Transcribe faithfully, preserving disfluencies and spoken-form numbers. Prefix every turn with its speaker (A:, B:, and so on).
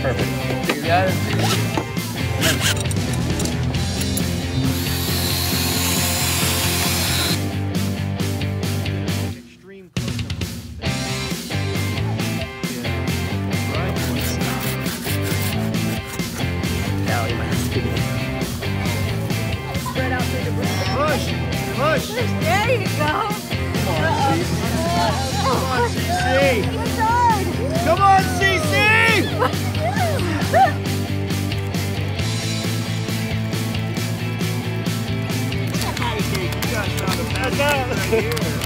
A: Perfect. You got it.
B: Spread out through the breath.
C: Push! Push!
B: There you go.
C: Come on, Cece. Come on, Cece.
B: It's hard.
C: Come on, Cece. You guys found a bad right here.